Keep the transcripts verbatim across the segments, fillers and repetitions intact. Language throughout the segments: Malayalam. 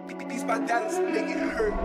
These my dollars make it hurt.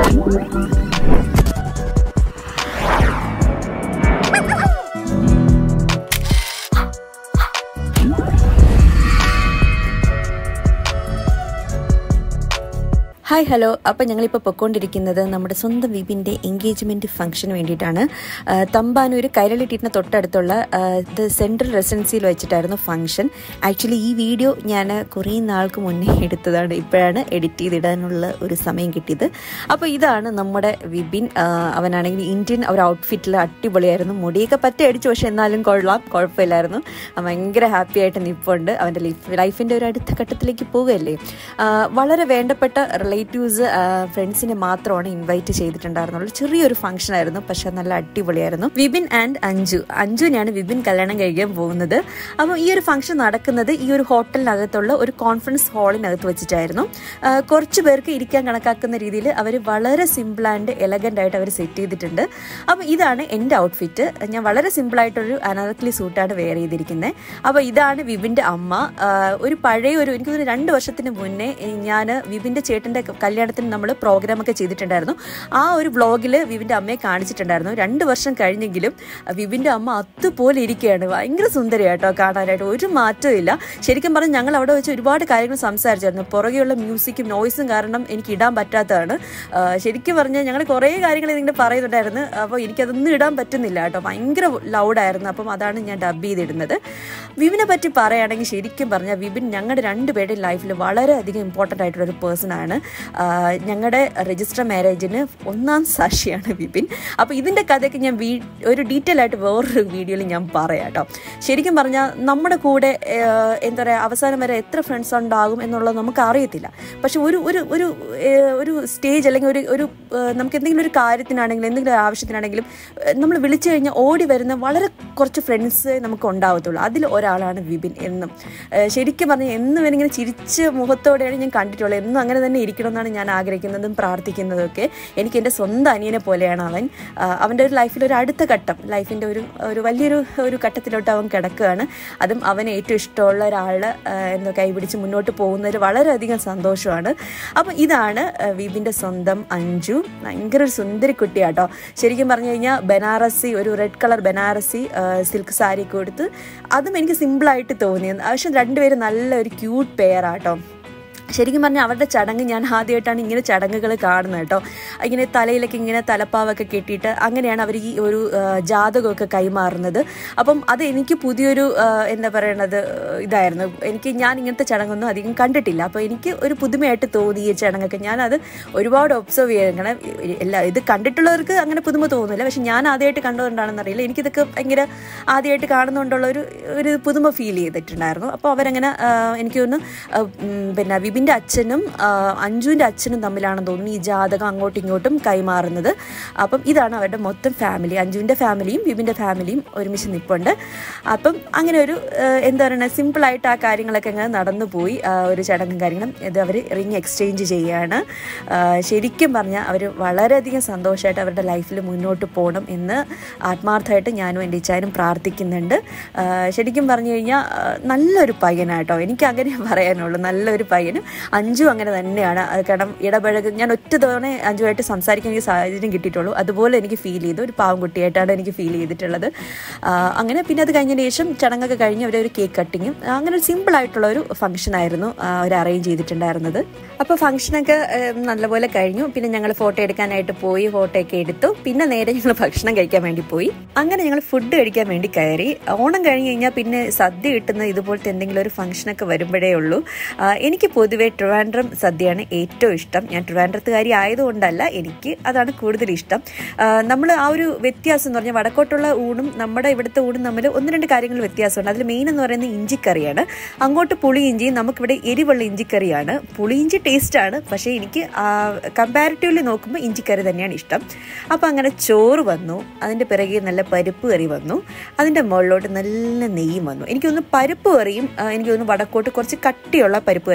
Hi hello. അപ്പോൾ ഞങ്ങളിപ്പോൾ പൊയ്ക്കൊണ്ടിരിക്കുന്നത് നമ്മുടെ സ്വന്തം വിപിൻ്റെ എൻഗേജ്മെൻറ്റ് ഫംഗ്ഷന് വേണ്ടിയിട്ടാണ്. തമ്പാനൂർ കൈരളി ടീറ്റിന് തൊട്ടടുത്തുള്ള ഇത് സെൻട്രൽ റെസിഡൻസിയിൽ വെച്ചിട്ടായിരുന്നു ഫംഗ്ഷൻ. ആക്ച്വലി ഈ വീഡിയോ ഞാൻ കുറേ നാൾക്ക് മുന്നേ എടുത്തതാണ്. ഇപ്പോഴാണ് എഡിറ്റ് ചെയ്തിടാനുള്ള ഒരു സമയം കിട്ടിയത്. അപ്പോൾ ഇതാണ് നമ്മുടെ വിപിൻ. അവനാണെങ്കിൽ ഇന്ത്യൻ ഒരു ഔട്ട്ഫിറ്റിൽ അടിപൊളിയായിരുന്നു. മുടിയൊക്കെ പറ്റി അടിച്ചു, പക്ഷേ എന്നാലും കൊള്ളാം, കുഴപ്പമില്ലായിരുന്നു. ഭയങ്കര ഹാപ്പി ആയിട്ട് നിൽപ്പുണ്ട്. അവൻ്റെ ലൈഫ് ലൈഫിൻ്റെ ഒരു അടുത്ത ഘട്ടത്തിലേക്ക് പോവുകയല്ലേ. വളരെ വേണ്ടപ്പെട്ട റിലേറ്റീവ്സ് ഫ്രണ്ട്സിനെ മാത്രമാണ് ഇൻവൈറ്റ് ചെയ്തിട്ടുണ്ടായിരുന്നുള്ളൂ. ചെറിയൊരു ഫംഗ്ഷൻ ആയിരുന്നു, പക്ഷെ നല്ല അടിപൊളിയായിരുന്നു. വിപിൻ ആൻഡ് അഞ്ജു അഞ്ജുവിനെയാണ് വിപിൻ കല്യാണം കഴിക്കാൻ പോകുന്നത്. അപ്പോൾ ഈ ഒരു ഫംഗ്ഷൻ നടക്കുന്നത് ഈ ഒരു ഹോട്ടലിനകത്തുള്ള ഒരു കോൺഫറൻസ് ഹാളിനകത്ത് വെച്ചിട്ടായിരുന്നു. കുറച്ച് പേർക്ക് ഇരിക്കാൻ കണക്കാക്കുന്ന രീതിയിൽ അവർ വളരെ സിമ്പിൾ ആൻഡ് എലഗൻ്റ് ആയിട്ട് അവർ സെറ്റ് ചെയ്തിട്ടുണ്ട്. അപ്പോൾ ഇതാണ് എൻ്റെ ഔട്ട്ഫിറ്റ്. ഞാൻ വളരെ സിമ്പിളായിട്ടൊരു അനാർക്കലി സൂട്ടാണ് വെയർ ചെയ്തിരിക്കുന്നത്. അപ്പോൾ ഇതാണ് വിപിൻ്റെ അമ്മ. ഒരു പഴയ ഒരു എനിക്കൊരു രണ്ട് വർഷത്തിന് മുന്നേ ഞാൻ വിപിൻ്റെ ചേട്ടൻ്റെ കല്യാണത്തിന് നമ്മൾ പ്രോഗ്രാമൊക്കെ ചെയ്തിട്ടുണ്ടായിരുന്നു. ആ ഒരു വ്ളോഗിൽ വിപിൻ്റെ അമ്മയെ കാണിച്ചിട്ടുണ്ടായിരുന്നു. രണ്ട് വർഷം കഴിഞ്ഞെങ്കിലും വിപിൻ്റെ അമ്മ അതുപോലെ ഇരിക്കുകയാണ്. ഭയങ്കര സുന്ദരിയായിട്ടോ കാണാനായിട്ട്, ഒരു മാറ്റവും ഇല്ല. ശരിക്കും പറഞ്ഞാൽ ഞങ്ങൾ അവിടെ വെച്ച് ഒരുപാട് കാര്യങ്ങൾ സംസാരിച്ചായിരുന്നു. പുറകെയുള്ള മ്യൂസിക്കും നോയ്സും കാരണം എനിക്ക് ഇടാൻ പറ്റാത്തതാണ്. ശരിക്കും പറഞ്ഞാൽ ഞങ്ങൾ കുറേ കാര്യങ്ങൾ ഇതിങ്ങനെ പറയുന്നുണ്ടായിരുന്നു. അപ്പോൾ എനിക്കതൊന്നും ഇടാൻ പറ്റുന്നില്ല കേട്ടോ, ഭയങ്കര ലൗഡായിരുന്നു. അപ്പം അതാണ് ഞാൻ ഡബ് ചെയ്തിടുന്നത്. വിപിനെ പറ്റി പറയുകയാണെങ്കിൽ ശരിക്കും പറഞ്ഞാൽ വിപിൻ ഞങ്ങളുടെ രണ്ടുപേരുടെയും ലൈഫിൽ വളരെയധികം ഇമ്പോർട്ടൻ്റ് ആയിട്ടുള്ളൊരു പേഴ്സണാണ്. ഞങ്ങളുടെ രജിസ്റ്റർ മാരേജിന് ഒന്നാം സാക്ഷിയാണ് വിപിൻ. അപ്പോൾ ഇതിൻ്റെ കഥയൊക്കെ ഞാൻ വീ ഒരു ഡീറ്റെയിൽ ആയിട്ട് വേറൊരു വീഡിയോയിൽ ഞാൻ പറയാം കേട്ടോ. ശരിക്കും പറഞ്ഞാൽ നമ്മുടെ കൂടെ എന്താ പറയുക, അവസാനം വരെ എത്ര ഫ്രണ്ട്സ് ഉണ്ടാകും എന്നുള്ളത് നമുക്ക് അറിയത്തില്ല. പക്ഷെ ഒരു ഒരു ഒരു ഒരു സ്റ്റേജ് അല്ലെങ്കിൽ ഒരു ഒരു നമുക്ക് എന്തെങ്കിലും ഒരു കാര്യത്തിനാണെങ്കിലും എന്തെങ്കിലും ആവശ്യത്തിനാണെങ്കിലും നമ്മൾ വിളിച്ചു കഴിഞ്ഞാൽ ഓടി വരുന്ന വളരെ കുറച്ച് ഫ്രണ്ട്സ് നമുക്ക് ഉണ്ടാവത്തുള്ളൂ. അതിൽ ഒരാളാണ് വിപിൻ. എന്നും ശരിക്കും പറഞ്ഞാൽ എന്നും ഇങ്ങനെ ചിരിച്ച് മുഖത്തോടെയാണ് ഞാൻ കണ്ടിട്ടുള്ളത്. എന്നും അങ്ങനെ തന്നെ ഇരിക്കണമെന്നാണ് ഞാൻ ആഗ്രഹിക്കുന്നതും പ്രാർത്ഥിക്കുന്നതും ഒക്കെ. എനിക്ക് എൻ്റെ സ്വന്തം അനിയനെ പോലെയാണ് അവൻ. അവൻ്റെ ഒരു ലൈഫിൽ ഒരു അടുത്ത ഘട്ടം, ലൈഫിൻ്റെ ഒരു ഒരു വലിയൊരു ഒരു ഘട്ടത്തിലോട്ട് അവൻ കിടക്കുകയാണ്. അതും അവന് ഏറ്റവും ഇഷ്ടമുള്ള ഒരാളുടെ എന്തോ കൈപിടിച്ച് മുന്നോട്ട് പോകുന്നതിൽ വളരെയധികം സന്തോഷമാണ്. അപ്പോൾ ഇതാണ് വിപിൻ്റെ സ്വന്തം അഞ്ജു. ഭയങ്കര ഒരു സുന്ദരി കുട്ടിയാട്ടോ. ശരിക്കും പറഞ്ഞു കഴിഞ്ഞാൽ ബനാറസി, ഒരു red colour Banarasi silk sari കൊടുത്ത്, അതും എനിക്ക് സിമ്പിളായിട്ട് തോന്നിയത്. പക്ഷെ രണ്ടുപേരും നല്ലൊരു ക്യൂട്ട് പെയറാട്ടോ. ശരിക്കും പറഞ്ഞാൽ അവരുടെ ചടങ്ങ് ഞാൻ ആദ്യമായിട്ടാണ് ഇങ്ങനെ ചടങ്ങുകൾ കാണുന്നത് കേട്ടോ. ഇങ്ങനെ തലയിലൊക്കെ ഇങ്ങനെ തലപ്പാവൊക്കെ കെട്ടിയിട്ട് അങ്ങനെയാണ് അവർ ഈ ഒരു ജാതകമൊക്കെ കൈമാറുന്നത്. അപ്പം അത് എനിക്ക് പുതിയൊരു എന്താ പറയണത് ഇതായിരുന്നു. എനിക്ക് ഞാൻ ഇങ്ങനത്തെ ചടങ്ങൊന്നും അധികം കണ്ടിട്ടില്ല. അപ്പോൾ എനിക്ക് ഒരു പുതുമയായിട്ട് തോന്നി ഈ ചടങ്ങൊക്കെ. ഞാനത് ഒരുപാട് ഒബ്സർവ് ചെയ്യണം. എല്ലാ ഇത് കണ്ടിട്ടുള്ളവർക്ക് അങ്ങനെ പുതുമ തോന്നില്ല, പക്ഷെ ഞാൻ ആദ്യമായിട്ട് കണ്ടതുകൊണ്ടാണെന്നറിയില്ല, എനിക്കിതൊക്കെ ഭയങ്കര ആദ്യമായിട്ട് കാണുന്നതുകൊണ്ടുള്ള ഒരു ഒരു പുതുമ ഫീൽ ചെയ്തിട്ടുണ്ടായിരുന്നു. അപ്പോൾ അവരങ്ങനെ എനിക്ക് തോന്നുന്നു പിന്നെ വിപിൻ്റെ അച്ഛനും അഞ്ജുവിൻ്റെ അച്ഛനും തമ്മിലാണെന്ന് തോന്നുന്നു ഈ ജാതകം അങ്ങോട്ടും ഇങ്ങോട്ടും കൈമാറുന്നത്. അപ്പം ഇതാണ് അവരുടെ മൊത്തം ഫാമിലി. അഞ്ജുവിൻ്റെ ഫാമിലിയും വിപിൻ്റെ ഫാമിലിയും ഒരുമിച്ച് നിൽപ്പുണ്ട്. അപ്പം അങ്ങനെ ഒരു എന്താ പറയുക, സിമ്പിളായിട്ട് ആ കാര്യങ്ങളൊക്കെ അങ്ങനെ നടന്നു പോയി. ഒരു ചടങ്ങും കാര്യങ്ങളും ഇത് അവർ റിങ് എക്സ്ചേഞ്ച് ചെയ്യുകയാണ്. ശരിക്കും പറഞ്ഞാൽ അവർ വളരെയധികം സന്തോഷമായിട്ട് അവരുടെ ലൈഫിൽ മുന്നോട്ട് പോകണം എന്ന് ആത്മാർത്ഥമായിട്ട് ഞാനും എൻ്റെ ഇച്ചാനും പ്രാർത്ഥിക്കുന്നുണ്ട്. ശരിക്കും പറഞ്ഞു കഴിഞ്ഞാൽ നല്ലൊരു പയ്യനാട്ടോ, എനിക്ക് അങ്ങനെ പറയാനുള്ളൂ. നല്ലൊരു പയ്യനും അഞ്ജു അങ്ങനെ തന്നെയാണ്. കാരണം ഇടപഴക ഞാൻ ഒറ്റ തവണ അഞ്ജുവായിട്ട് സംസാരിക്കാൻ എനിക്ക് സാഹചര്യം കിട്ടിയിട്ടുള്ളൂ. അതുപോലെ എനിക്ക് ഫീൽ ചെയ്തു. ഒരു പാവം കുട്ടിയായിട്ടാണ് എനിക്ക് ഫീൽ ചെയ്തിട്ടുള്ളത്. അങ്ങനെ പിന്നെ അത് കഴിഞ്ഞതിന് ശേഷം ചടങ്ങൊക്കെ കഴിഞ്ഞ് അവരൊരു കേക്ക് കട്ടിങ്ങും അങ്ങനെ ഒരു സിമ്പിളായിട്ടുള്ള ഒരു ഫംഗ്ഷനായിരുന്നു അവർ അറേഞ്ച് ചെയ്തിട്ടുണ്ടായിരുന്നത്. അപ്പോൾ ഫംഗ്ഷനൊക്കെ നല്ലപോലെ കഴിഞ്ഞു. പിന്നെ ഞങ്ങൾ ഫോട്ടോ എടുക്കാനായിട്ട് പോയി, ഫോട്ടോ ഒക്കെ എടുത്തു. പിന്നെ നേരെ ഞങ്ങൾ ഭക്ഷണം കഴിക്കാൻ വേണ്ടി പോയി. അങ്ങനെ ഞങ്ങൾ ഫുഡ് കഴിക്കാൻ വേണ്ടി കയറി. ഓണം കഴിഞ്ഞ് കഴിഞ്ഞാൽ പിന്നെ സദ്യ കിട്ടുന്ന ഇതുപോലത്തെ എന്തെങ്കിലും ഒരു ഫംഗ്ഷനൊക്കെ വരുമ്പോഴേ ഉള്ളൂ. എനിക്ക് പൊതുവേ ട്രിവാൻഡ്രം സദ്യയാണ് ഏറ്റവും ഇഷ്ടം. ഞാൻ ട്രിവാൻഡ്രത്തുകാരി ആയതുകൊണ്ടല്ല, എനിക്ക് അതാണ് കൂടുതൽ ഇഷ്ടം. നമ്മൾ ആ ഒരു വ്യത്യാസം എന്ന് പറഞ്ഞാൽ വടക്കോട്ടുള്ള ഊണും നമ്മുടെ ഇവിടുത്തെ ഊണും തമ്മിൽ ഒന്ന് രണ്ട് കാര്യങ്ങൾ വ്യത്യാസമുണ്ട്. അതിൽ മെയിൻ എന്ന് പറയുന്നത് ഇഞ്ചിക്കറിയാണ്. അങ്ങോട്ട് പുളിയിഞ്ചിയും നമുക്കിവിടെ എരിവുള്ള ഇഞ്ചിക്കറിയാണ്. പുളിയിഞ്ചി ടേസ്റ്റാണ്, പക്ഷേ എനിക്ക് കമ്പാരിറ്റീവ്ലി നോക്കുമ്പോൾ ഇഞ്ചിക്കറി തന്നെയാണ് ഇഷ്ടം. അപ്പോൾ അങ്ങനെ ചോറ് വന്നു, അതിൻ്റെ പിറകെ നല്ല പരിപ്പ് കറി വന്നു, അതിൻ്റെ മുകളിലോട്ട് നല്ല നെയ്യും വന്നു. എനിക്കൊന്ന് പരിപ്പ് കറിയും എനിക്ക് തോന്നുന്നു വടക്കോട്ട് കുറച്ച് കട്ടിയുള്ള പരിപ്പ് കറിയാണ്. നമ്മുടെ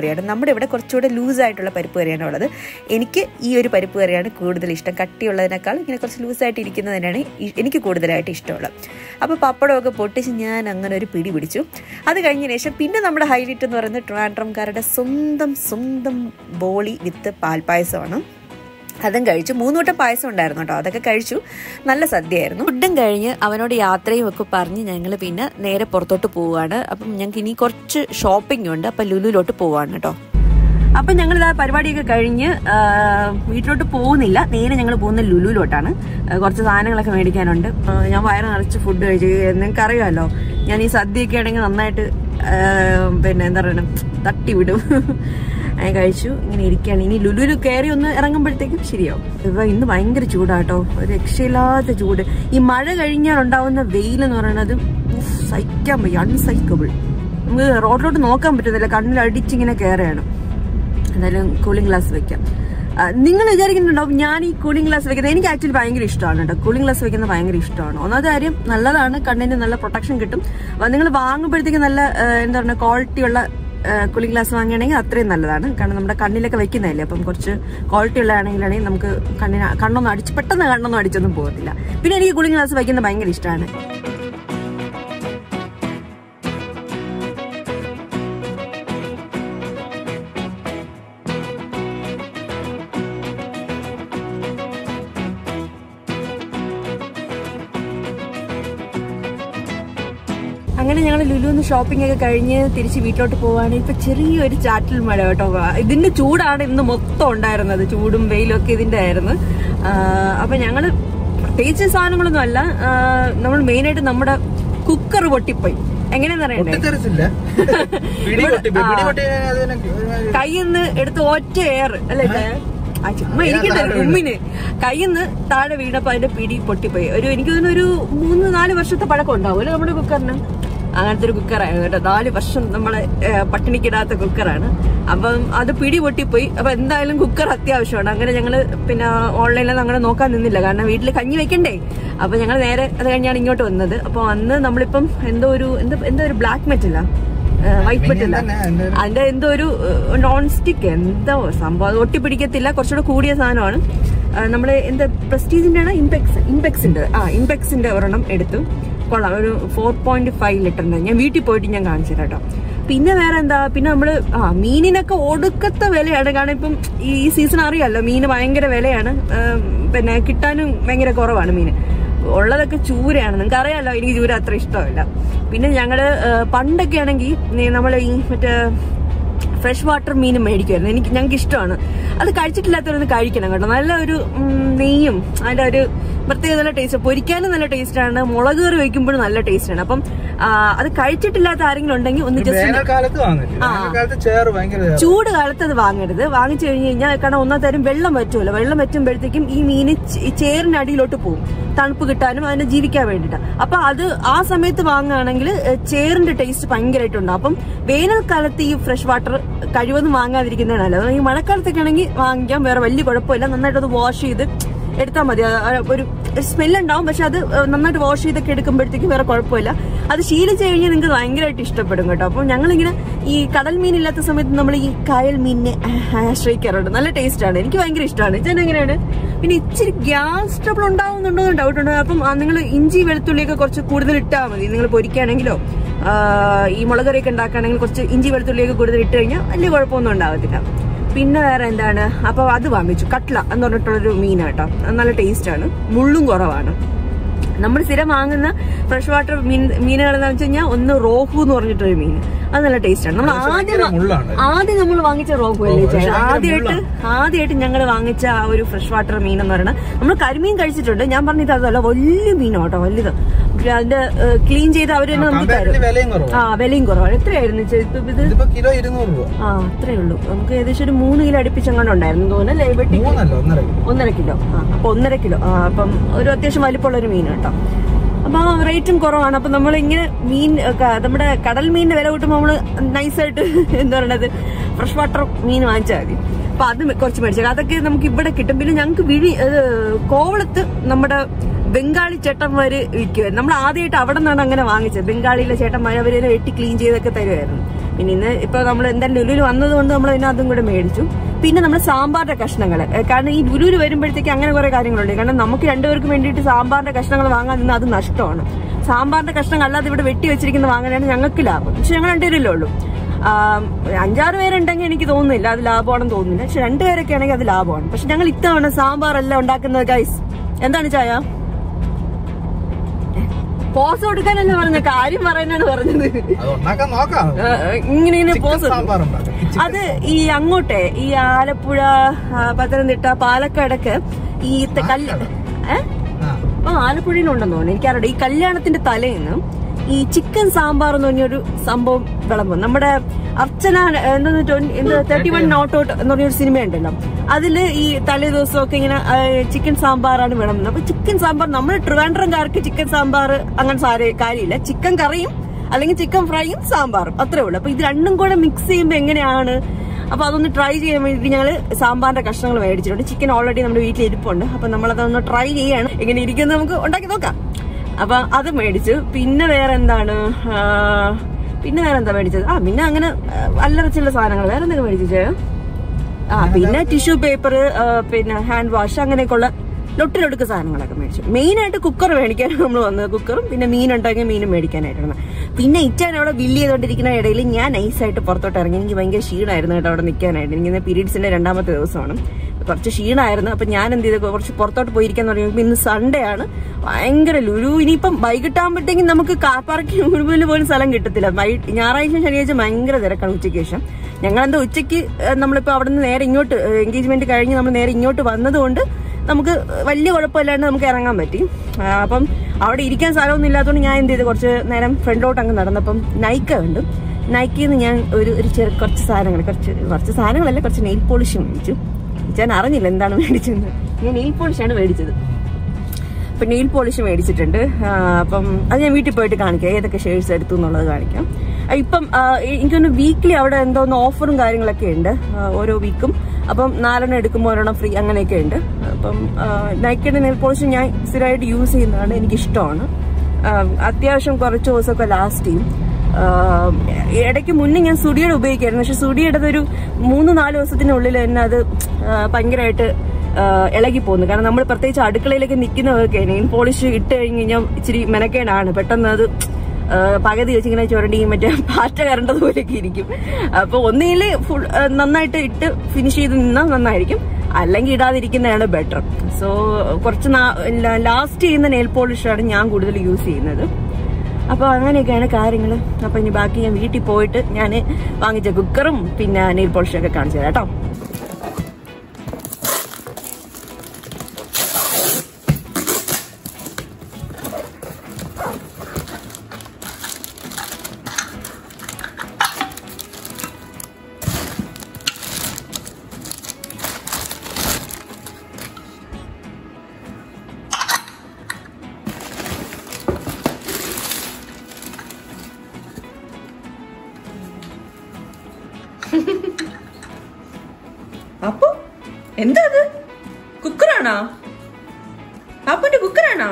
നമ്മുടെ ഇവിടെ കുറച്ചുകൂടെ ലൂസായിട്ടുള്ള പരിപ്പ് കറിയാണ് ഉള്ളത്. എനിക്ക് ഈ ഒരു പരിപ്പ് കറിയാണ് കൂടുതൽ ഇഷ്ടം. കട്ടിയുള്ളതിനേക്കാൾ ഇങ്ങനെ കുറച്ച് ലൂസായിട്ട് ഇരിക്കുന്നത് തന്നെയാണ് എനിക്ക് കൂടുതലായിട്ട് ഇഷ്ടമുള്ളത്. അപ്പോൾ പപ്പടമൊക്കെ പൊട്ടിച്ച് ഞാൻ അങ്ങനെ ഒരു പിടി പിടിച്ചു. അത് കഴിഞ്ഞ ശേഷം പിന്നെ നമ്മുടെ ഹൈലൈറ്റ് എന്ന് പറയുന്നത് ട്രിവാൻഡ്രംകാരുടെ സ്വന്തം സ്വന്തം ബോളി വിത്ത് പാൽപ്പായസമാണ്. അതും കഴിച്ചു. മൂന്നൂട്ടം പായസം ഉണ്ടായിരുന്നു കേട്ടോ, അതൊക്കെ കഴിച്ചു. നല്ല സദ്യയായിരുന്നു. ഫുഡും കഴിഞ്ഞ് അവനോട് യാത്രയും ഒക്കെ പറഞ്ഞ് ഞങ്ങൾ പിന്നെ നേരെ പുറത്തോട്ട് പോവുകയാണ്. അപ്പം ഞങ്ങൾക്ക് ഇനി കുറച്ച് ഷോപ്പിംഗ് ഉണ്ട്. അപ്പം ലുലുലോട്ട് പോവാണ് കേട്ടോ. അപ്പം ഞങ്ങൾ ആ പരിപാടിയൊക്കെ കഴിഞ്ഞ് വീട്ടിലോട്ട് പോകുന്നില്ല, നേരെ ഞങ്ങൾ പോകുന്ന ലുലുലോട്ടാണ്. കുറച്ച് സാധനങ്ങളൊക്കെ മേടിക്കാനുണ്ട്. ഞാൻ വയറ് നിറച്ച് ഫുഡ് കഴിച്ചു. നിങ്ങൾക്ക് അറിയാമല്ലോ, ഞാൻ ഈ സദ്യയൊക്കെ ആണെങ്കിൽ നന്നായിട്ട് പിന്നെ എന്താ പറയുക തട്ടി വിടും. ഞാൻ കഴിച്ചു, ഇങ്ങനെ ഇരിക്കുകയാണ്. ഇനി ലുലുലു കയറി ഒന്ന് ഇറങ്ങുമ്പോഴത്തേക്കും ശരിയാവും. ഇപ്പൊ ഇന്ന് ഭയങ്കര ചൂടാട്ടോ, ഒരു രക്ഷയില്ലാത്ത ചൂട്. ഈ മഴ കഴിഞ്ഞാൽ ഉണ്ടാവുന്ന വെയിൽ എന്ന് പറയുന്നത് സഹിക്കാൻ വയ്യ, അൺസൈക്കബിൾ. നമുക്ക് റോഡിലോട്ട് നോക്കാൻ പറ്റുന്നില്ല, കണ്ണിൽ അടിച്ചിങ്ങനെ കയറുകയാണ്. എന്തായാലും കൂളിംഗ് ഗ്ലാസ് വെക്കാം. നിങ്ങൾ വിചാരിക്കുന്നുണ്ടാവും ഞാൻ ഈ കൂളിംഗ് ഗ്ലാസ് വെക്കുന്നത്, എനിക്ക് ആക്ച്വലി ഭയങ്കര ഇഷ്ടമാണ് കേട്ടോ. കൂളിംഗ് ഗ്ലാസ് വെക്കുന്നത് ഭയങ്കര ഇഷ്ടമാണ്. ഒന്നാമത്തെ കാര്യം നല്ലതാണ്, കണ്ണിന് നല്ല പ്രൊട്ടക്ഷൻ കിട്ടും. നിങ്ങൾ വാങ്ങുമ്പോഴത്തേക്ക് നല്ല എന്താ പറയുക ക്വാളിറ്റിയുള്ള കൂളിംഗ് ഗ്ലാസ് വാങ്ങുകയാണെങ്കിൽ അത്രയും നല്ലതാണ്. കാരണം നമ്മുടെ കണ്ണിലൊക്കെ വെക്കുന്നതല്ലേ, അപ്പം കുറച്ച് ക്വാളിറ്റി ഉള്ളതാണെങ്കിലാണെങ്കിൽ നമുക്ക് കണ്ണിന് കണ്ണൊന്നും അടിച്ച് പെട്ടെന്ന് കണ്ണൊന്നും അടിച്ചൊന്നും പോകത്തില്ല. പിന്നെ എനിക്ക് കൂളിംഗ് ഗ്ലാസ് വയ്ക്കുന്നത് ഭയങ്കര ഇഷ്ടമാണ്. അങ്ങനെ ഞങ്ങൾ ലുലുന്ന് ഷോപ്പിംഗ് ഒക്കെ കഴിഞ്ഞ് തിരിച്ച് വീട്ടിലോട്ട് പോവാണ്. ഇപ്പൊ ചെറിയൊരു ചാറ്റൽ മഴ കേട്ടോ. ഇതിന്റെ ചൂടാണ് ഇന്ന് മൊത്തം ഉണ്ടായിരുന്നത്, ചൂടും വെയിലും ഒക്കെ ഇതിന്റെ ആയിരുന്നു. അപ്പൊ ഞങ്ങള് പ്രത്യേകിച്ച് സാധനങ്ങളൊന്നും അല്ല, നമ്മൾ മെയിനായിട്ട് നമ്മുടെ കുക്കർ പൊട്ടിപ്പോയി. എങ്ങനെയാന്ന് അറിയണ്ടേ, കയ്യിൽ നിന്ന് എടുത്ത് ഒറ്റ എയർ അല്ലേ ചുമ്മാ ഇരിക്കട്ടെ ഉമ്മിന് കയ്യിന്ന് താഴെ വീണപ്പോ അതിന്റെ പിടി പൊട്ടിപ്പോയി. ഒരു എനിക്ക് തോന്നുന്നു ഒരു മൂന്ന് നാല് വർഷത്തെ പഴക്കം ഉണ്ടാവും അല്ലെ നമ്മുടെ കുക്കറിന്. അങ്ങനത്തെ ഒരു കുക്കറാണ് കേട്ടോ, നാല് വർഷം നമ്മളെ പട്ടിണിക്കിടാത്ത കുക്കറാണ്. അപ്പം അത് പിടി പൊട്ടിപ്പോയി. അപ്പൊ എന്തായാലും കുക്കർ അത്യാവശ്യമാണ്. അങ്ങനെ ഞങ്ങള് പിന്നെ ഓൺലൈനിൽ അങ്ങനെ നോക്കാൻ നിന്നില്ല, കാരണം വീട്ടിൽ കഞ്ഞി വെക്കണ്ടേ. അപ്പൊ ഞങ്ങൾ നേരെ അത് കഴിഞ്ഞാണ് ഇങ്ങോട്ട് വന്നത്. അപ്പൊ അന്ന് നമ്മളിപ്പം എന്തോ ഒരു എന്താ എന്തോ ഒരു ബ്ലാക്ക് മെറ്റലാ വൈറ്റ് മെറ്റല, അതിന്റെ എന്തോ ഒരു നോൺ സ്റ്റിക്ക് എന്തോ സംഭവം, അത് ഒട്ടിപ്പിടിക്കത്തില്ല, കുറച്ചുകൂടെ കൂടിയ സാധനമാണ്. നമ്മള് എന്താ പ്രസ്റ്റീജിന്റെ ആണ് ഇംപെക്സ് ഇംപെക്സിന്റെ ആ ഇംപെക്സിന്റെ ഒരെണ്ണം എടുത്തു. കൊള്ളാം, ഒരു ഫോർ പോയിന്റ് ഫൈവ് ലിറ്ററിന്റെ. ഞാൻ വീട്ടിൽ പോയിട്ട് ഞാൻ കാണിച്ചു തരാം കേട്ടോ. പിന്നെ വേറെ എന്താ, പിന്നെ നമ്മള് ആ മീനിനൊക്കെ ഒടുക്കത്തെ വിലയാണ്. കാരണം ഇപ്പം ഈ സീസൺ അറിയാമല്ലോ, മീന് ഭയങ്കര വിലയാണ്. പിന്നെ കിട്ടാനും ഭയങ്കര കുറവാണ് മീന്. ഉള്ളതൊക്കെ ചൂരയാണ്, നിങ്ങൾക്ക് അറിയാമല്ലോ, എനിക്ക് ചൂര അത്ര ഇഷ്ടമല്ല. പിന്നെ ഞങ്ങള് പണ്ടൊക്കെ ആണെങ്കിൽ നമ്മൾ ഈ മറ്റേ ഫ്രഷ് വാട്ടർ മീനും മേടിക്കുമായിരുന്നു. എനിക്ക് ഞങ്ങൾക്ക് ഇഷ്ടമാണ്. അത് കഴിച്ചിട്ടില്ലാത്തവരൊന്ന് കഴിക്കണം കേട്ടോ. നല്ല ഒരു നെയ്യും അതിന്റെ ഒരു പ്രത്യേക നല്ല ടേസ്റ്റ്, പൊരിക്കാനും നല്ല ടേസ്റ്റാണ്, മുളക് കറി വയ്ക്കുമ്പോഴും നല്ല ടേസ്റ്റാണ്. അപ്പം അത് കഴിച്ചിട്ടില്ലാത്ത ആരെങ്കിലും ഉണ്ടെങ്കിൽ ഒന്ന് ജസ്റ്റ് ചൂട് കാലത്ത് അത് വാങ്ങരുത്. വാങ്ങിച്ചു കഴിഞ്ഞ് കഴിഞ്ഞാൽ കാരണം ഒന്നാം തരം വെള്ളം വറ്റുമല്ലോ, വെള്ളം വറ്റുമ്പോഴത്തേക്കും ഈ മീന് ചേറിന്റെ അടിയിലോട്ട് പോകും, തണുപ്പ് കിട്ടാനും അതിനെ ജീവിക്കാൻ വേണ്ടിയിട്ട്. അപ്പൊ അത് ആ സമയത്ത് വാങ്ങുകയാണെങ്കിൽ ചേറിന്റെ ടേസ്റ്റ് ഭയങ്കരമായിട്ടുണ്ടാവും. അപ്പം വേനൽക്കാലത്ത് ഈ ഫ്രഷ് വാട്ടർ കഴിവൊന്നും വാങ്ങാതിരിക്കുന്നതാണ് നല്ലത്. ഈ മഴക്കാലത്തൊക്കെ ആണെങ്കിൽ വാങ്ങിക്കാം, വേറെ വലിയ കുഴപ്പമില്ല. നന്നായിട്ട് അത് വാഷ് ചെയ്ത് എടുത്താൽ മതി. ഒരു സ്മെല്ലുണ്ടാവും, പക്ഷെ അത് നന്നായിട്ട് വാഷ് ചെയ്തൊക്കെ എടുക്കുമ്പോഴത്തേക്ക് വേറെ കുഴപ്പമില്ല. അത് ശീലിച്ചു കഴിഞ്ഞാൽ നിങ്ങൾക്ക് ഭയങ്കരമായിട്ട് ഇഷ്ടപ്പെടും കേട്ടോ. അപ്പം ഞങ്ങളിങ്ങനെ ഈ കടൽ മീൻ ഇല്ലാത്ത സമയത്ത് നമ്മൾ ഈ കായൽ മീനിനെ ആശ്രയിക്കാറുണ്ട്. നല്ല ടേസ്റ്റാണ്, എനിക്ക് ഭയങ്കര ഇഷ്ടമാണ്. ഇതെന്നെ എങ്ങനെയാണ്. പിന്നെ ഇച്ചിരി ഗ്യാസ് ട്രബിൾ ഉണ്ടാവുന്നുണ്ടോ എന്ന് ഡൗട്ട് ഉണ്ട്. അപ്പം നിങ്ങൾ ഇഞ്ചി വെളുത്തുള്ളിയൊക്കെ കുറച്ച് കൂടുതൽ ഇട്ടാൽ മതി. നിങ്ങൾ പൊരിക്കുകയാണെങ്കിലോ ഈ മുളകറിയൊക്കെ ഉണ്ടാക്കുകയാണെങ്കിൽ കുറച്ച് ഇഞ്ചി വെളുത്തുള്ളിയൊക്കെ കൂടുതൽ ഇട്ട് കഴിഞ്ഞാൽ വലിയ കുഴപ്പമൊന്നും ഉണ്ടാവത്തില്ല. പിന്നെ വേറെ എന്താണ്, അപ്പൊ അത് വാങ്ങിച്ചു. കട്ട്ല എന്ന് പറഞ്ഞിട്ടുള്ളൊരു മീനാട്ടോ, നല്ല ടേസ്റ്റ് ആണ്, മുള്ളും കുറവാണ്. നമ്മൾ സ്ഥിരം വാങ്ങുന്ന ഫ്രഷ് വാട്ടർ മീൻ മീനുകൾ എന്ന് വെച്ച് കഴിഞ്ഞാൽ ഒന്ന് റോഹു എന്ന് പറഞ്ഞിട്ടൊരു മീൻ, അത് നല്ല ടേസ്റ്റ് ആണ്. നമ്മൾ ആദ്യം ആദ്യം നമ്മൾ വാങ്ങിച്ച റോഹു അല്ലേ, ആദ്യമായിട്ട് ആദ്യമായിട്ട് ഞങ്ങൾ വാങ്ങിച്ച ആ ഒരു ഫ്രഷ് വാട്ടർ മീൻ എന്ന് പറയുന്നത്, നമ്മൾ കരിമീൻ കഴിച്ചിട്ടുണ്ട്. ഞാൻ പറഞ്ഞത് അതല്ല, വലിയ മീനോ കേട്ടോ, വലുത്. അതിന്റെ ക്ലീൻ ചെയ്ത് അവര് തന്നെ നമുക്ക് തരും. ആ വിലയും കുറവാണ്. എത്രയായിരുന്നു ആ അത്രേ ഉള്ളൂ. നമുക്ക് ഏകദേശം ഒരു മൂന്ന് കിലോ അടുപ്പിച്ചെങ്ങാണ്ട് ഉണ്ടായിരുന്നു തോന്നുന്നു, ഒന്നര കിലോ. ആ അപ്പൊ ഒന്നര കിലോ ആ അപ്പം ഒരു അത്യാവശ്യം വലിപ്പമുള്ള ഒരു മീൻ കേട്ടോ. അപ്പൊ റേറ്റും കുറവാണ്. അപ്പൊ നമ്മളിങ്ങനെ മീൻ നമ്മുടെ കടൽ മീനിന്റെ വില കൂട്ടുമ്പോൾ നമ്മള് നൈസായിട്ട് എന്താ പറയണത് ഫ്രഷ് വാട്ടർ മീൻ വാങ്ങിച്ചാൽ മതി. അപ്പൊ അത് കുറച്ച് മേടിച്ചാൽ അതൊക്കെ നമുക്ക് ഇവിടെ കിട്ടും. പിന്നെ ഞങ്ങൾക്ക് വിഴി കോവളത്ത് നമ്മുടെ ബംഗാളി ചേട്ടന്മാര് വിൽക്കുമായിരുന്നു. നമ്മൾ ആദ്യമായിട്ട് അവിടെ നിന്നാണ് അങ്ങനെ വാങ്ങിച്ചത്. ബംഗാളിയിലെ ചേട്ടന്മാർ അവരെ വെട്ടി ക്ലീൻ ചെയ്തൊക്കെ തരുമായിരുന്നു. പിന്നെ ഇന്ന് ഇപ്പൊ നമ്മൾ എന്തായാലും ലുലുവിൽ വന്നത് കൊണ്ട് നമ്മൾ പിന്നെ അതും കൂടെ മേടിച്ചു. പിന്നെ നമ്മുടെ സാമ്പാറിന്റെ കഷ്ണങ്ങൾ, കാരണം ഈ ലുലുവിൽ വരുമ്പോഴത്തേക്ക് അങ്ങനെ കുറെ കാര്യങ്ങളുണ്ട്. കാരണം നമുക്ക് രണ്ടുപേർക്ക് വേണ്ടിയിട്ട് സാമ്പാറിന്റെ കഷ്ണങ്ങൾ വാങ്ങാൻ നിന്ന് അത് നഷ്ടമാണ്. സാമ്പാറിന്റെ കഷ്ണങ്ങൾ അല്ലാതെ ഇവിടെ വെട്ടി വെച്ചിരിക്കുന്ന വാങ്ങാനാണ് ഞങ്ങൾക്ക് ലാഭം. പക്ഷെ ഞങ്ങൾ രണ്ടുപേരല്ലേ ഉള്ളൂ. അഞ്ചാറ് പേരുണ്ടെങ്കിൽ എനിക്ക് തോന്നുന്നില്ല അത് ലാഭമാണെന്ന് തോന്നുന്നില്ല. പക്ഷെ രണ്ടുപേരൊക്കെ ആണെങ്കിൽ അത് ലാഭമാണ്. പക്ഷെ ഞങ്ങൾ ഇത്തവണ സാമ്പാറെല്ലാം ഉണ്ടാക്കുന്നത് ഗൈസ് എന്താണ് ചായ? പോസ് കൊടുക്കാനല്ല പറഞ്ഞ കാര്യം പറയാനാണ് പറഞ്ഞത്. ഇങ്ങനെ ഇങ്ങനെ പോസ് അത് ഈ അങ്ങോട്ടെ ഈ ആലപ്പുഴ, പത്തനംതിട്ട, പാലക്കാടൊക്കെ ഈ കല്ല് ഏഹ് ആ ആലപ്പുഴയിലുണ്ടെന്ന് തോന്നുന്നു, എനിക്കറിയാം. ഈ കല്യാണത്തിന്റെ തലേന്ന് ഈ ചിക്കൻ സാമ്പാർ എന്ന് പറഞ്ഞൊരു സംഭവം വിളമ്പും. നമ്മുടെ അർച്ചന എന്താ തേർട്ടി വൺ നോട്ട് ഔട്ട് എന്ന് പറഞ്ഞൊരു സിനിമ ഉണ്ടല്ലോ, അതില് ഈ തലേ ദിവസമൊക്കെ ഇങ്ങനെ ചിക്കൻ സാമ്പാറാണ് വിളമ്പുന്നത്. അപ്പൊ ചിക്കൻ സാമ്പാർ നമ്മുടെ ട്രിവാൻഡ്രംകാർക്ക് ചിക്കൻ സാമ്പാർ അങ്ങനെ സാര കാര്യമില്ല. ചിക്കൻ കറിയും അല്ലെങ്കിൽ ചിക്കൻ ഫ്രൈയും സാമ്പാറും അത്രേ ഉള്ളൂ. അപ്പൊ ഇത് രണ്ടും കൂടെ മിക്സ് ചെയ്യുമ്പോൾ എങ്ങനെയാണ്? അപ്പൊ അതൊന്ന് ട്രൈ ചെയ്യാൻ വേണ്ടിട്ട് ഞങ്ങള് സാമ്പാറിന്റെ കഷ്ണങ്ങൾ മേടിച്ചിട്ടുണ്ട്. ചിക്കൻ ഓൾറെഡി നമ്മുടെ വീട്ടിൽ ഇരിപ്പുണ്ട്. അപ്പൊ നമ്മളതൊന്ന് ട്രൈ ചെയ്യാണ്, എങ്ങനെ ഇരിക്കുന്നത് നമുക്ക് ഉണ്ടാക്കി നോക്കാം. അപ്പൊ അത് മേടിച്ചു. പിന്നെ വേറെ എന്താണ് പിന്നെ വേറെ എന്താ മേടിച്ചത്? ആ പിന്നെ അങ്ങനെ അല്ലറച്ചുള്ള സാധനങ്ങൾ വേറെ എന്തൊക്കെ മേടിച്ചേ? ആ പിന്നെ ടിഷ്യൂ പേപ്പർ, പിന്നെ ഹാൻഡ് വാഷ്, അങ്ങനെയൊക്കെയുള്ള ലൊട്ടിലൊടുക്ക് സാധനങ്ങളൊക്കെ മേടിച്ചു. മെയിനായിട്ട് കുക്കർ മേടിക്കാനാണ് നമ്മൾ വന്നത്. കുക്കറും പിന്നെ മീൻ ഉണ്ടാക്കിയ മീനും മേടിക്കാനായിട്ടാണ്. പിന്നെ ഇറ്റാൻ അവിടെ ബില്ല് ചെയ്തുകൊണ്ടിരിക്കുന്ന ഇടയിൽ ഞാൻ നൈസായിട്ട് പുറത്തോട്ട് ഇറങ്ങി. എനിക്ക് ഭയങ്കര ക്ഷീണമായിരുന്നു കേട്ടോ അവിടെ നിൽക്കാനായിട്ട്. എനിക്ക് പീരീഡ്സിന്റെ രണ്ടാമത്തെ ദിവസമാണ്, കുറച്ച് ക്ഷീണമായിരുന്നു. അപ്പൊ ഞാൻ എന്ത് ചെയ്ത് കുറച്ച് പുറത്തോട്ട് പോയിരിക്കാന്ന് പറയുമ്പോൾ ഇന്ന് സൺഡേ ആണ്, ഭയങ്കര ലുലു. ഇനിയിപ്പം വൈകിട്ടാകുമ്പോഴത്തേക്കും നമുക്ക് കാർ പാർക്കിംഗ് മുഴുവൻ പോലും സ്ഥലം കിട്ടത്തില്ല. ഞായറാഴ്ച ശനിയാഴ്ച ഭയങ്കര തിരക്കാണ് ഉച്ചയ്ക്ക് ശേഷം. ഞങ്ങളെന്താ ഉച്ചയ്ക്ക് നമ്മളിപ്പോൾ അവിടെ നിന്ന് നേരെ ഇങ്ങോട്ട് എൻഗേജ്മെന്റ് കഴിഞ്ഞ് നമ്മൾ നേരെ ഇങ്ങോട്ട് വന്നതുകൊണ്ട് നമുക്ക് വലിയ കുഴപ്പമില്ലാണ്ട് നമുക്ക് ഇറങ്ങാൻ പറ്റി. അപ്പം അവിടെ ഇരിക്കാൻ സ്ഥലമൊന്നും ഇല്ലാത്തതുകൊണ്ട് ഞാൻ എന്ത് ചെയ്ത് കുറച്ച് നേരം ഫ്രണ്ടിലോട്ട് അങ്ങ് നടന്നപ്പം നൈക്ക കണ്ടു. നൈക്കിന്ന് ഞാൻ ഒരു ഒരു ചെറു കുറച്ച് സാധനങ്ങൾ കുറച്ച് കുറച്ച് സാധനങ്ങളല്ല കുറച്ച് നെയിൽ പോളിഷ് മേടിച്ചു. ഞാൻ അറിഞ്ഞില്ല എന്താണ് മേടിച്ചതെന്ന്. ഞാൻ നെയിൽ പോളിഷാണ് മേടിച്ചത്. അപ്പൊ നെയിൽ പോളിഷ് മേടിച്ചിട്ടുണ്ട്. അപ്പം അത് ഞാൻ വീട്ടിൽ പോയിട്ട് കാണിക്കാം, ഏതൊക്കെ ഷെയ്ഡ്സ് എടുത്തു എന്നുള്ളത് കാണിക്കാം. ഇപ്പം എനിക്കൊന്ന് വീക്കിലി അവിടെ എന്തോന്ന് ഓഫറും കാര്യങ്ങളൊക്കെ ഉണ്ട് ഓരോ വീക്കും. അപ്പം നാലെണ്ണം എടുക്കുമ്പോൾ ഒരെണ്ണം ഫ്രീ അങ്ങനെയൊക്കെ ഉണ്ട്. അപ്പം നൈക്കയുടെ നെയിൽ പോളിഷ് ഞാൻ സ്ഥിരമായിട്ട് യൂസ് ചെയ്യുന്നതാണ്, എനിക്കിഷ്ടമാണ്. അത്യാവശ്യം കുറച്ച് ദിവസമൊക്കെ ലാസ്റ്റ് ചെയ്യും. ഇടയ്ക്ക് മുന്നേ ഞാൻ സുഡിയുടെ ഉപയോഗിക്കായിരുന്നു. പക്ഷെ സുഡിയുടെ ഒരു മൂന്ന് നാല് ദിവസത്തിനുള്ളിൽ തന്നെ അത് ഭയങ്കരമായിട്ട് ഇളകി പോകുന്നു. കാരണം നമ്മൾ പ്രത്യേകിച്ച് അടുക്കളയിലേക്ക് നിൽക്കുന്നതൊക്കെ നെയിൽ പോളിഷ് ഇട്ട് കഴിഞ്ഞ് കഴിഞ്ഞാൽ ഇച്ചിരി മെനക്കേടാണ്. പെട്ടെന്ന് അത് പകുതി വെച്ചിങ്ങനെ ചുരണ്ടി മറ്റേ പാറ്റ കരണ്ടതുപോലെയൊക്കെ ഇരിക്കും. അപ്പൊ ഒന്നുകിൽ ഫുൾ നന്നായിട്ട് ഇട്ട് ഫിനിഷ് ചെയ്ത് നിന്നാൽ നന്നായിരിക്കും, അല്ലെങ്കിൽ ഇടാതിരിക്കുന്നതാണ് ബെറ്റർ. സോ കുറച്ച് ലാസ്റ്റ് ചെയ്യുന്ന നെയിൽ പോളിഷാണ് ഞാൻ കൂടുതൽ യൂസ് ചെയ്യുന്നത്. അപ്പൊ അങ്ങനെയൊക്കെയാണ് കാര്യങ്ങൾ. അപ്പൊ ഇനി ബാക്കി ഞാൻ വീട്ടിൽ പോയിട്ട് ഞാൻ വാങ്ങിച്ച കുക്കറും പിന്നെ നെയിൽ പോളിഷൊക്കെ കാണിച്ചു തരാം കേട്ടോ. അപ്പൊ എന്താ അത്? കുക്കറാണോ? അപ്പന്റെ കുക്കറാണോ?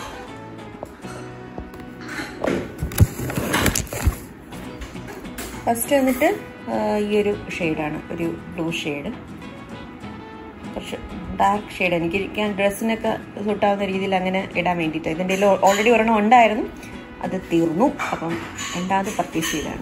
ഫസ്റ്റ് വന്നിട്ട് ഈ ഒരു ഷെയ്ഡാണ്, ഒരു ബ്ലൂ ഷെയ്ഡ്, കുറച്ച് ഡാർക്ക് ഷെയ്ഡ്. എനിക്ക് ഇരിക്കാൻ ഡ്രസ്സിനൊക്കെ സൂട്ടാവുന്ന രീതിയിൽ അങ്ങനെ ഇടാൻ വേണ്ടിയിട്ട്. ഇതിൻ്റെ ഓൾറെഡി ഒരെണ്ണം ഉണ്ടായിരുന്നു, അത് തീർന്നു. അപ്പം രണ്ടാമത് പർച്ചേസ് ചെയ്താണ്.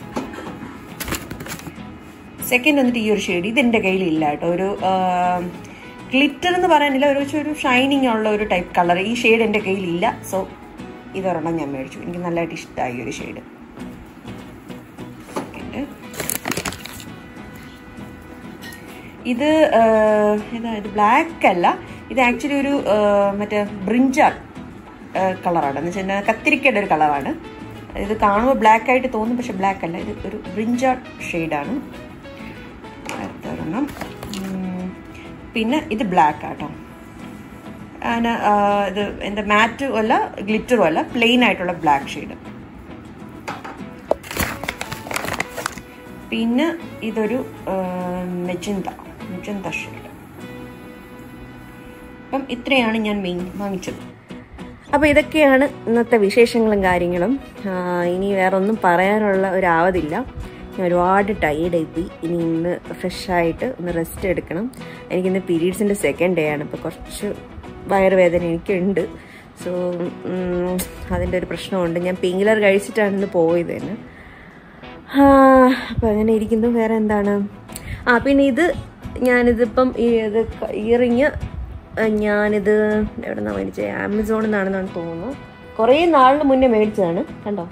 സെക്കൻഡ് വന്നിട്ട് ഈ ഒരു ഷെയ്ഡ്. ഇതെൻ്റെ കയ്യിലില്ല കേട്ടോ. ഒരു ഗ്ലിറ്റർ എന്ന് പറയാനില്ല, ഒരു ഒരു ഷൈനിങ് ഉള്ള ഒരു ടൈപ്പ് കളർ. ഈ ഷെയ്ഡ് എൻ്റെ കയ്യിലില്ല. സോ ഇതൊരെണ്ണം ഞാൻ മേടിച്ചു. എനിക്ക് നല്ലതായിട്ട് ഇഷ്ടമായി ഒരു ഷെയ്ഡ്. സെക്കൻഡ് ഇത് ഏതാ? ഇത് ബ്ലാക്ക് അല്ല, ഇത് ആക്ച്വലി ഒരു മറ്റേ ബ്രിഞ്ചാൾ കളറാണ്. എന്ന് വെച്ചാൽ കത്തിരിക്കയുടെ ഒരു കളറാണ്. ഇത് കാണുമ്പോൾ ബ്ലാക്ക് ആയിട്ട് തോന്നും, പക്ഷെ ബ്ലാക്ക് അല്ല, ഇത് ഒരു ബ്രിഞ്ചാൾ ഷെയ്ഡാണ്. അടുത്തൊരെണ്ണം. പിന്നെ ഇത് ബ്ലാക്ക് ആട്ടോ. അതിന് ഇത് എന്താ മാറ്റും അല്ല ഗ്ലിറ്ററും അല്ല, പ്ലെയിൻ ആയിട്ടുള്ള ബ്ലാക്ക് ഷെയ്ഡ്. പിന്നെ ഇതൊരു മെജന്ത മെജന്ത ഷെയ്ഡ്. അപ്പം ഇത്രയാണ് ഞാൻ മെയിൻ വാങ്ങിച്ചത്. അപ്പോൾ ഇതൊക്കെയാണ് ഇന്നത്തെ വിശേഷങ്ങളും കാര്യങ്ങളും. ഇനി വേറെ ഒന്നും പറയാനുള്ള ഒരു ആവതില്ല. ഞാൻ ഒരുപാട് ടയേർഡായി പോയി. ഇനി ഇന്ന് ഫ്രഷായിട്ട് ഒന്ന് റെസ്റ്റ് എടുക്കണം. എനിക്കിന്ന് പീരീഡ്സിൻ്റെ സെക്കൻഡ് ഡേ ആണ്. ഇപ്പോൾ കുറച്ച് വയറുവേദന എനിക്കുണ്ട്. സോ അതിൻ്റെ ഒരു പ്രശ്നമുണ്ട്. ഞാൻ പെയിൻ കില്ലർ കഴിച്ചിട്ടാണ് ഇന്ന് പോയത് തന്നെ. അപ്പം അങ്ങനെ ഇരിക്കുന്നു. വേറെ എന്താണ്? ആ പിന്നെ ഇത് ഞാനിതിപ്പം ഈ ഇത് ഇയറിങ് ഞാനിത് എവിടെ നിന്നാണ് മേടിച്ചത്? ആമസോണിൽ നിന്നാണെന്നാണ് തോന്നുന്നു. കുറേ നാളിന് മുന്നേ മേടിച്ചതാണ്. കണ്ടോ,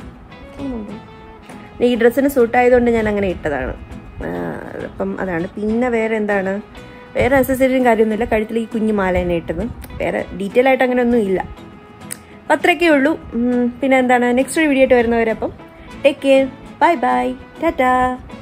ഈ ഡ്രസ്സിന് സൂട്ടായതുകൊണ്ട് ഞാൻ അങ്ങനെ ഇട്ടതാണ്. അപ്പം അതാണ്. പിന്നെ വേറെ എന്താണ്? വേറെ അക്സസറിയും കാര്യമൊന്നുമില്ല. കഴുത്തിൽ ഈ കുഞ്ഞു മാല തന്നെ ഇട്ടത്. വേറെ ഡീറ്റെയിൽ ആയിട്ട് അങ്ങനെ ഒന്നും ഇല്ല. അപ്പം അത്രയൊക്കെ ഉള്ളൂ. പിന്നെ എന്താണ്, നെക്സ്റ്റ് ഒരു വീഡിയോ ആയിട്ട് വരുന്നവരപ്പം take care, bye bye, Tata.